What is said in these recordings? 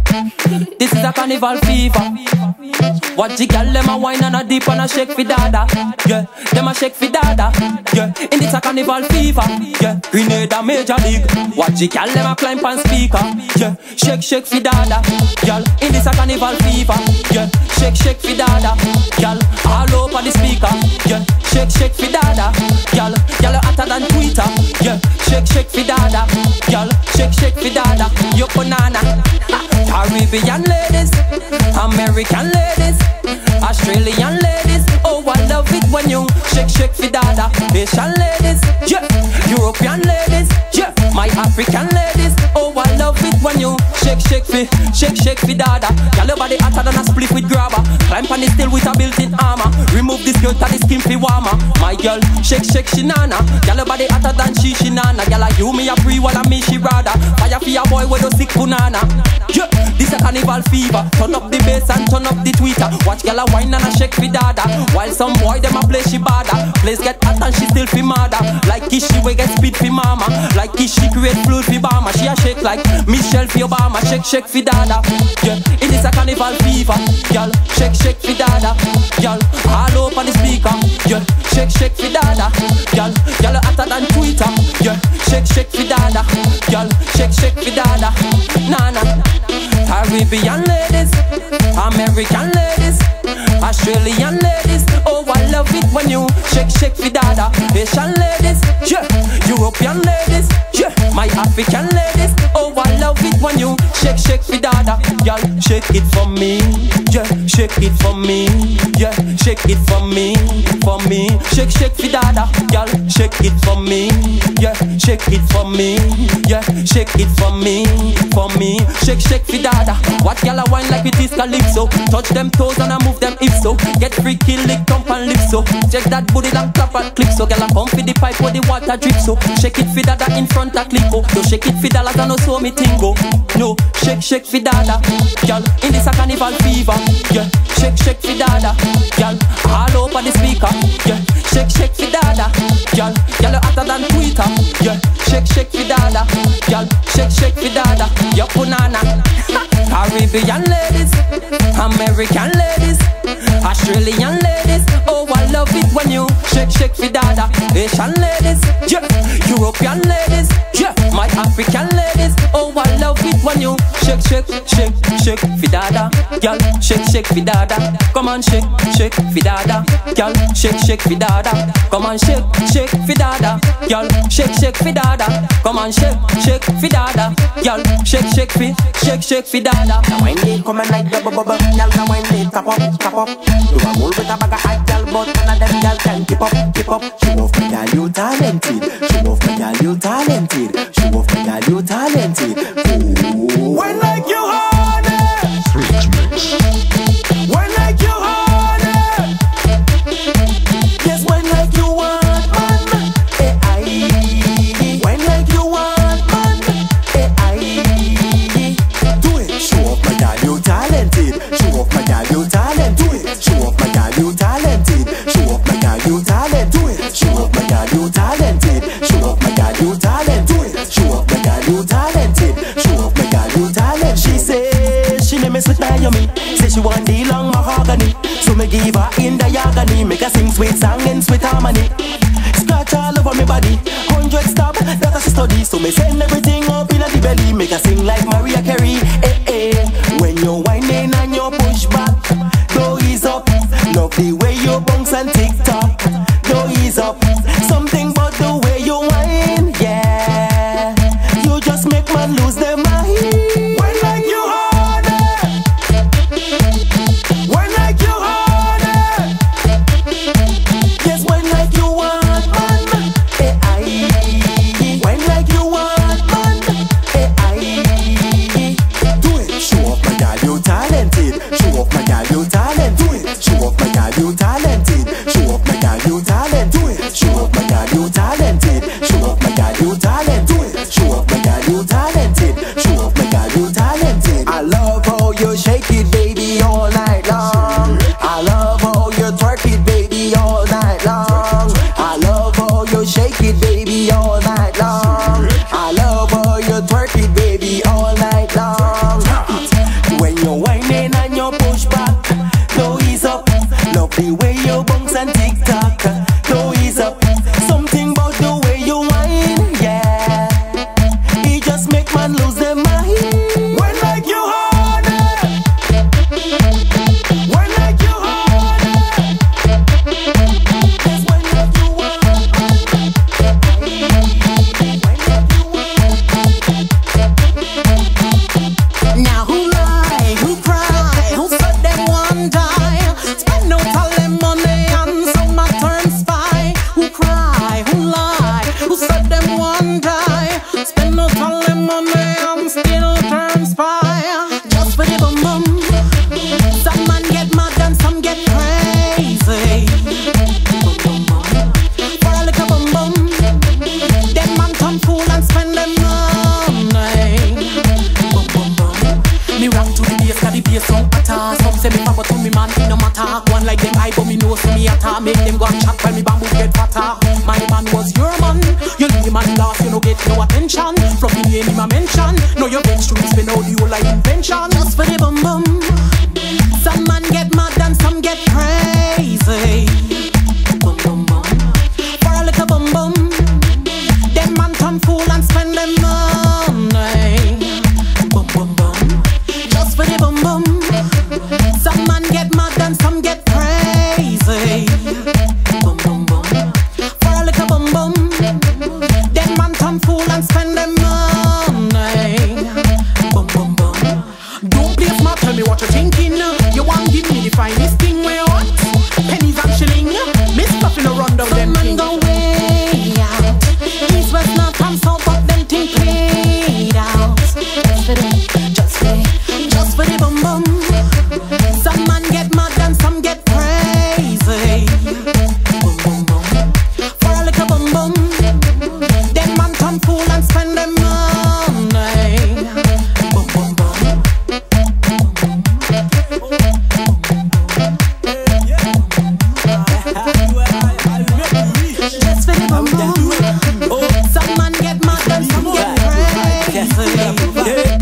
This is a carnival fever. Watch the girl, them a wine and a dip and a shake for dada. Yeah, them a shake for dada. Yeah, in this a carnival fever. Yeah, Grenada Major League. Watch the girl, them a climb on speaker. Yeah, shake for dada. Girl, in this a carnival fever. Yeah, shake for dada. Girl, all over the speaker. Yeah, shake for dada. Girl, hotter than Twitter. Yeah, shake for dada. Girl, shake for dada. Yo banana. Caribbean ladies, American ladies, Australian ladies. Oh, I love it when you shake for dada. Asian ladies, yeah. European ladies, yeah. My African ladies. Oh, I love it when you shake for dada. Girl, your body hotter than a split with grabber. Climb on the still with a built-in armor. Remove the skirt and the skin fi warmer. My girl, shake she nana. Girl, your body hotter than she nana. Girl, you me a free while I me she rather. Fire for your boy with a sick banana. Yeah, this a carnival fever. Turn up the bass and turn up the tweeter. Watch girl a wine and a shake for dada. While some boy them a play she bada. Place get hot and she still fi mother. Like Kishi we get speed fi mama. Like Kishi create fluid fi Bama. She a shake like Michelle fi Obama. Shake for dada. Yeah, it is a carnival fever. Girl, shake for dada. Girl, all over the speaker. Yeah, shake for dada. Girl, hotter than Twitter. Yeah, shake for dada. Girl, shake for dada. Nana. Caribbean ladies, American ladies, Australian ladies. Oh, I love it when you shake for dada. Asian ladies, yeah. European ladies, yeah. My African ladies. Oh, I love it when you shake for dada. Girl, shake it for me, yeah. Shake it for me, yeah. Shake it for me, for me. Shake for dada. Girl, shake it for me, yeah. Shake it for me, yeah. Shake it for me, for me. Shake for dada. What girl a wine like it is calypso. Touch them toes and I move them hips so. Get freaky lick, thump and lips so. Check that booty and clap and click so. Girl a pump for the pipe where the water drip so. Shake it for dada in front of clipo. So shake it for dollars and no so me tingo. No, shake for dada. Girl, in this a carnival fever. Yeah, shake for dada. Girl, all over the speaker. Yeah, shake for dada. Girl, hotter than Twitter. Yeah, shake for dada. Girl, shake for dada. Yo banana. Caribbean ladies, American ladies, Australian ladies. Oh, I love it when you shake for dada. Asian ladies, yeah. European ladies, yeah. My African ladies. Oh, I love it when you shake for dada. Girl, shake for dada. Come on, shake for dada. Girl, shake for dada. Come on, shake for dada. Girl, shake for dada. Come on, shake for dada. Girl, shake for dada. Now when they come and like bubble, y'all now when they tap up. You a roll with a bag of hot girl, but none of them girl can keep up. Show off my girl, you talented. Show off my girl, you talented. Show off my girl, you talented. Ooh. When like you honey, Switch mix. when like you honey, yes when like you want man, I. When like you want man, I. Do it, show off my girl, you talented. Show off my girl, you talented. Do it, show off my girl, you talented. Show off my girl, you talented. Do it, show off my girl, you talented. Show off my girl, you talented. Do it, show off my girl, you talented. Show off my girl, you talented. She say she name is sweet Naomi. Say she want the long mahogany. So me give her in the agony. Make her sing sweet song in sweet harmony. Scratch all over me body. 100 stop, that a she study. So me send everything up in the belly. Make her sing like Mariah Carey. When you're whining and you push back, go ease up. Love the way you bounce and tick tock. Go ease up. Something but the way you whine, yeah. You just make man lose their mind. When like you honey, when like you honey, yes when like you want man, I. When like you want man, I. Me rock to the bass, cause the bass sound hotter. Some say me fab, but to me man, it no matter. One like them high, but me know so me atta. Make them go and chat while me bamboo get fatter. My man was your man. You leave man last, you no get no attention. From me name him a mention. Know your bench to spin out the whole like invention. Just for the bum bum. Some man get mad and some get crazy. Bum bum bum. For a little bum bum. Them man turn fool and spend them money. Bum bum bum. Just for the bum bum. Some man get mad and some get crazy. Bum bum bum. For a little bum bum. Them man turn fool and spend them money. Bum bum bum. Don't play smart, tell me what you're thinking. You want give me the finest thing where you want. Pennies and shilling. Miss stuff in a rundown them thing. Some man go way out. East, west, north and south, but them thing played out. Just for the bum bum. Some man get mad and some get crazy. Bum bum bum. For a little bum bum. Them man turn fool and spend them money. Bum bum bum. Just for the bum bum. Some man get mad and some get crazy.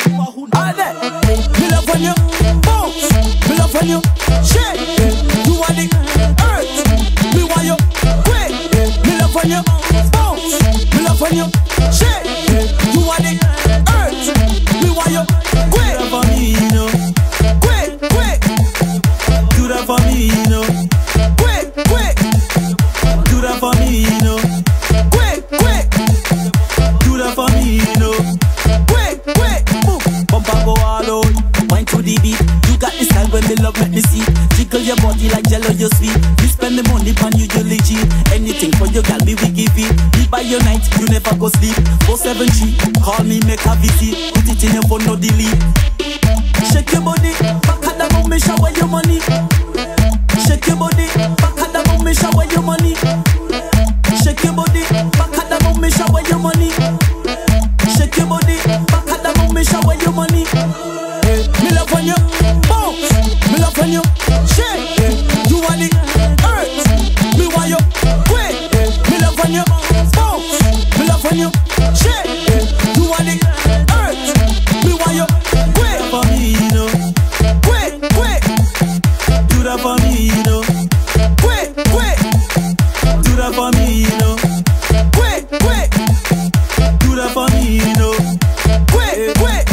Me love when you bounce, me love when you shake. You want the earth, me want you quake. Me love when you bounce, me love when you shake. You want the earth, me want you quake. Do that for me, you know. Quake, quake. Do that for me, you know. Quake, quake. Do that for me, you know. Quake, quake. Do that for me, you know. Quake, quake. Bumper go all out, wine to the beat. You got the style when me love make me see. Jiggle your body like jello, you sweet. Me spend the money pan you, you legit. Anything for your gal, me we give it. Me by your night, you never go sleep. 473, call me, make a visit. Put it in your phone, no delete. Shake your body, back at the moon, me shower your money. Shake your body, back at the moon, me shower your money. Shake your body, back at the moon, me shower your money. Shake your body, back at the moon, me shower your money. Me love when you bounce, me love when you shake. You want the earth, me want you quake. Me love when you bounce, me love when you shake. You want the earth, me want you quake. For me, you know, quake, quake. Do that for me, you know, quake, quake. Do that for me, you know, quake, quake. Do that for me, you know, quake, quake.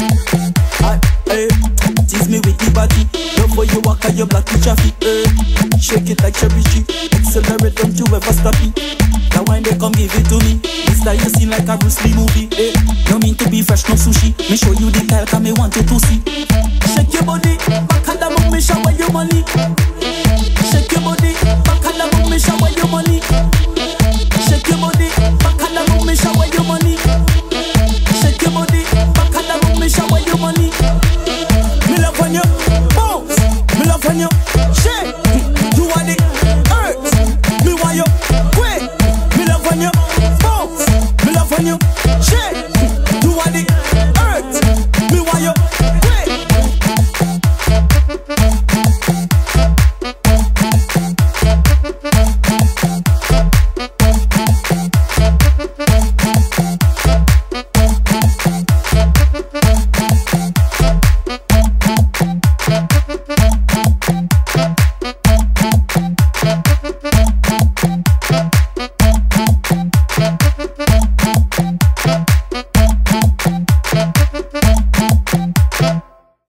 Tease me with the body. Love where you walk and you black with traffic. Shake it like cherry tree. Accelerate, don't you ever stop it. That wine they come give it to me. This style you seen like a Bruce Lee movie. No mean to be fresh, no sushi. Me show you the style, cause me want you to see. Shake your body, back at the moon, me shower your money. Shake your body, back at the moon, me shower your money. Shake your body, back at the moon, me shower your money. Shake your body, back at the moon, me shower your money. Me love when you bounce, me love when you